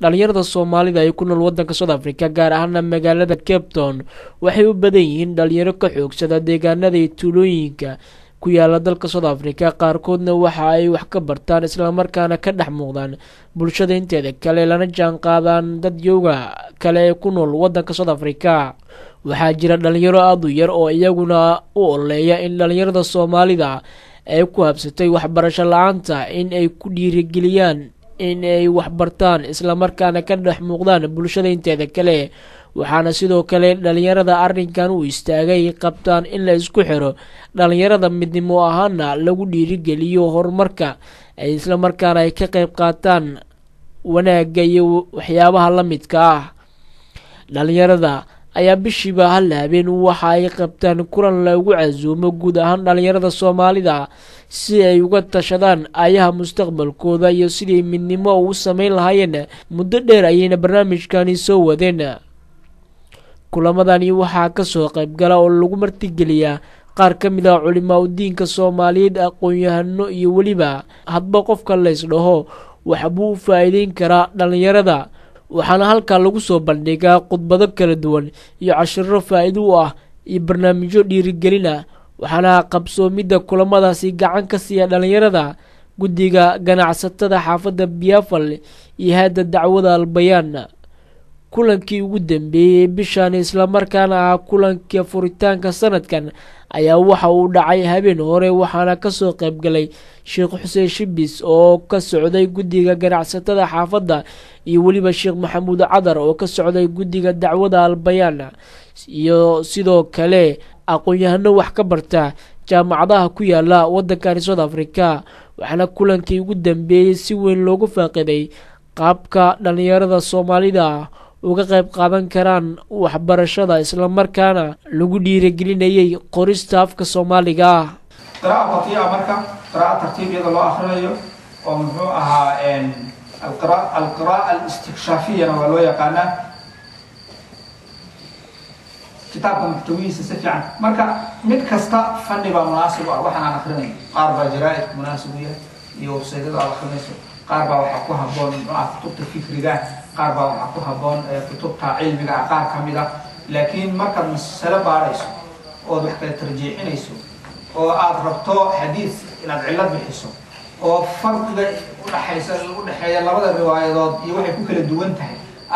dhalinyarada Soomaalida ay ku nool wadanka South Africa gaar ahaan magaalada Cape Town waxay u badan yihiin dhalinyaro ka xoogsada deegaanada iyo tuulooyinka ku yaala dalka South Africa qaarkoodna waxa ay wax ka bartaan isla markaana ka dhex muuqdaan bulshada inteeda kale lana jaan qaadaan dad yooga kale ku nool wadanka South Africa waxaa jira dhalinyaro aad u yar oo iyaguna u oleeya in dhalinyarada Soomaalida ay ku habsatay waxbarasho la'aanta in ay ku dhiirigeliyaan in ay wax bartaan isla markaana ka dhex muuqdaan bulshada inteeda kale waxaana sidoo kale dhalinyarada arrinkan u istaagay qabtaan in la isku xiro dhalinyarada midnimo ahaana lagu dhiirigeliyo horumarka ay isla markaana ay ka qayb qaataan wanaagga iyo waxyaabaha la midka ah dhalinyarada ayaa bishiiba hal habeen waxa ay qabtaan kulan lagu casuumo guud ahaan dhalinyarada Soomaalida si ay uga tashadaan ayaha mustaqbalkooda iyo sidii midnimo u sameyn lahaayeen muddo dheer ayayna barnaamijkani soo wadeen kulamadani waxaa ka soo qayb gala oo lagu martigeliyaa qaar ka mid ah culimada diinka Soomaaliyeed aqoon-yahano iyo waliba hadba qofka la isdhaho waxa buu faa'iideyn karaa dhalinyarada waxaana halka lagu soo bandhigaa khudbado kala duwan iyo cashiro faa'iido u ah iyo barnaamijyo dhiirigelin ah waxaana qabsoomida kulamadaasi gacan ka siiya dhalinyarada guddiga ganacsatada xaafadda Biafal iyo hay'adda dacwada Albayaan kulankii ugu dambeeyay bishan isla markaana kulankii furitaanka sanadkan ayaa waxa uu dhacay habeen hore waxaana ka soo qayb galay Sheekh Xuseen Shibis oo ka socday guddiga ganacsatada xaafadda iyo waliba Sheekh Maxamuud Cadar oo ka socday guddiga dacwada Albayaan iyo sidoo kale aqoon-yahano wax ka barta jaamacadaha ku yaala wadanka South Africa waxaana kulankii ugu dambeeyay si weyn loogu faaqiday qaabka dhalinyarada Soomaalida uga qayb qaadan karaan waxbarashada isla markaana lagu dhiirigelinayay qorista afka Soomaaliga qiraa'ada batiya marka qiraa'ada tartiibiyada loo akhriyo oo muxuu ahaa al-qiraa'ah al-istikshaafiyya waa loo yaqaanaa kitaabka muxtawiisa si fiican marka mid kasta fanni baa munaasib ah waxaan aan akhrinay qaar baa jaraa'id munaasib u yahay iyo website-yada aad akhrinayso qaar baa waxa ku habboon kutubta fikriga qaar baa waxa ku habboon kutubta cilmiga qaar kamid ah laakiin markaad mas'alo baarayso oo wax kala tarjiixinayso oo aad rabto xadiis inaad cilad bixiso oo farqiga u dhaxeeya labada riwaayadood iyo waxay ku kala duwan tahay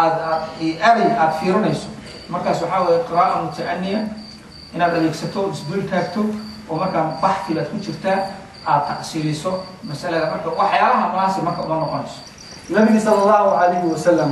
aad fiirinayso markaas waxa weeye qiraa'o mutaaniya inaad adeegsato isbuul taagto oo markaa baxthi baad ku jirtaa aad taqsiiliso mas'alada marka waxyaalaha munaasib marka uma noqonayso nabiga sallallahu alayhi wa sallam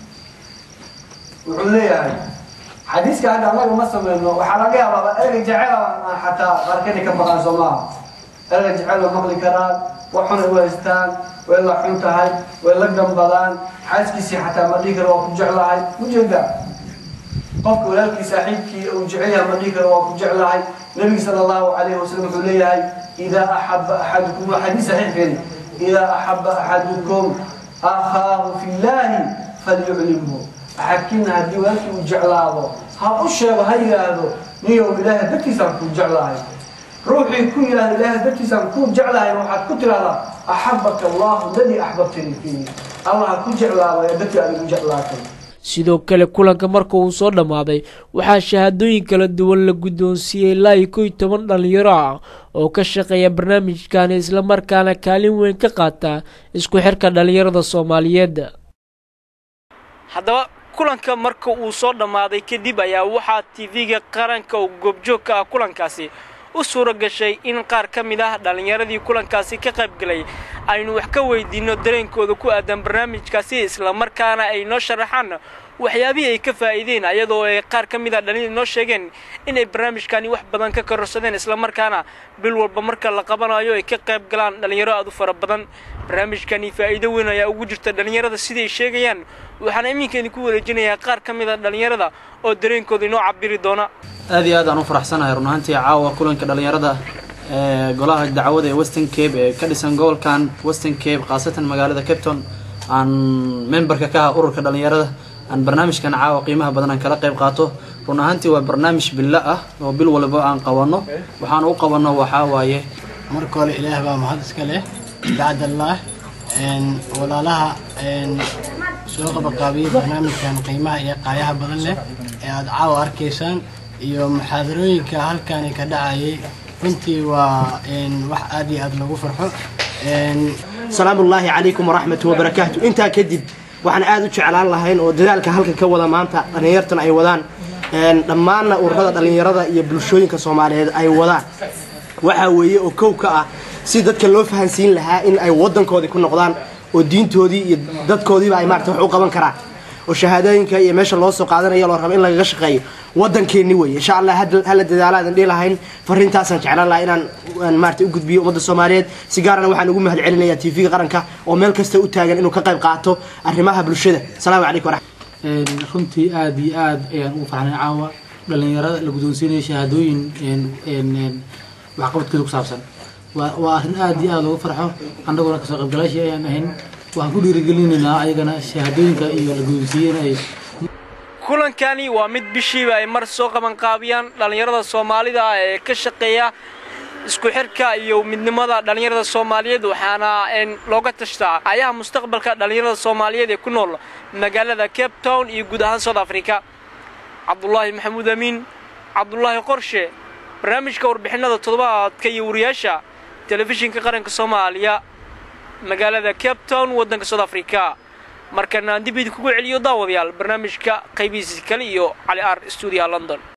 wuxuu leeyahay xadiiska hadda anagu ma sameeyno waxa laga yaabaa erey jacayl xataa qarkani ka baqan Soomaaliya erey jacayl maqli karaan waxuna weestaan way la xun tahay way la gambadaan xaaskiisa xataa ma dhiig roo ku jeclahay ujeeda qofka walaalkii saaxiibkii uu jecel yahay ma dhiig roo ku jeclahay nabiga sallallahu alayhi wa sallam wuxuu leeyahay إذا أحب أحدكم حديث صحيح إذا أحب أحدكم أخاه في الله فليعلمه أحكينا هدي ولكن وجعله هالأشياء هاي هذا نيو إله بكي سنكون جعله روحي كل إله بكي سنكون جعله وحد كتر هذا أحبك الله الذي أحببتني فيه الله كن جعله ويبكي أن جعله sidoo kale kulanka marka uu soo dhamaaday waxaa shahaadooyin kala duwan la guddoonsiiyay ilaa 11 dhalinyaro ah oo ka shaqeeya barnaamijkan isla markaana kaalin weyn ka qaata isku xirka dhalinyarada Soomaaliyeed haddaba kulanka marka uu soo dhamaaday kadib ayaa waxaa TV-ga qaranka oo goobjoog ka ah kulankaasi u suura gashay in qaar ka mid ah dhalinyaradii kulankaasi ka qayb galay aynu wax ka weydiino dareenkooda ku aadan barnaamijkaasi isla markaana ay noo sharaxaan waxyaabihii ay ka faa'iideen ayadoo ay qaar ka mid ah dhalinyarada noo sheegeen in ay barnaamijkani wax badan ka kororsadeen isla markaana bil walba marka la qabanayo ay ka qayb galaan dhalinyaro aad u fara badan barnaamijkani faa'iido weyn ayaa ugu jirta dhalinyarada sidii ay sheegayaan waxaan iminkan ku wareejinayaa qaar ka mid ah dhalinyarada oo dareenkooda inoo cabiri doona aad iyo aad aan u faraxsanahay runaantii caawa kulanka dhalinyarada golaha dacwada ee Western Cape ee ka dhisan gobolkan Western Cape qaasatan magaalada Cape Town aan memberka ka ah ururka dhalinyarada aan barnaamijkan caawa qiimaha badan aan kala qayb qaato runaantii waa barnaamij bilaa ah oo bil walba aan qabano waxaan u qabano waxa waaye marka hore Ilaahay baa mahad iska leh bacd Allah walaalaha soo qabaqaabiyay barnaamijkan qiimaha iyo qaayaha badan leh ee aad caawa arkaysaan iyo muxaadarooyinka halkan ka dhacayay runtii waa wax aad iyo aad lagu farxo. salaamullaahi calaykum waraxmatuhu wabarakaatu. intaa kadib waxaan aad u jeclaan lahayn oo dadaalka halkan ka wada maanta dhalinyartan ay wadaan dhammaanna ururada dhalinyarada iyo bulshooyinka Soomaaliyeed ay wadaan waxa weeye oo kow ka ah si dadka loo fahansiin lahaa in ay wadankoodii ku noqdaan oo diintoodii iyo dadkoodiiba ay maartay wax u qaban karaan oo shahaadooyinka iyo meesha loo soo qaadanayo loo rabo in laga shaqeeyo wadankeeni weeye insha Allah hal dadaalaadan dhii lahayn fariintaasan jeclaan lahaa inaan maartay u gudbiyo ummadda Soomaaliyeed si gaarana waxaan ugu mahad celinayaa TV-ga qaranka oo meel kasta u taagan inuu ka qayb qaato arrimaha bulshada. Salaamu calaykum runtii aad iyo aad ayaan u farxnay caawa dhalinyarada la guddoonsiinay shahaadooyin waxqabadkooda ku saabsan waa arrin aad iyo aad loogu farxo annaguna kasoo qaybgalayaashii ayaan ahayn waxaan ku dhiirigelinaynaa ayagana shahaadooyinka iyo la guddoonsiiyeen ay kulankani waa mid bishiiba ay mar soo qaban qaabiyaan dhalinyarada Soomaalida ee ka shaqeeya isku xirka iyo midnimada dhalinyarada Soomaaliyeed waxaana looga tashtaa ayaha mustaqbalka dhalinyarada Soomaaliyeed ee ku nool magaalada Cape Town iyo guud ahaan South Africa. Cabdullaahi Maxamuud Amiin, Cabdullaahi Qorshe, barnaamijka warbixinada toddobaadka iyo wariyaasha telefishinka qaranka Soomaaliya magaalada Cape Town wadanka South Africa. markana dib idinku celiyo daawadayaal barnaamijka qaybihiisa kale iyo Cali Ar Studio London.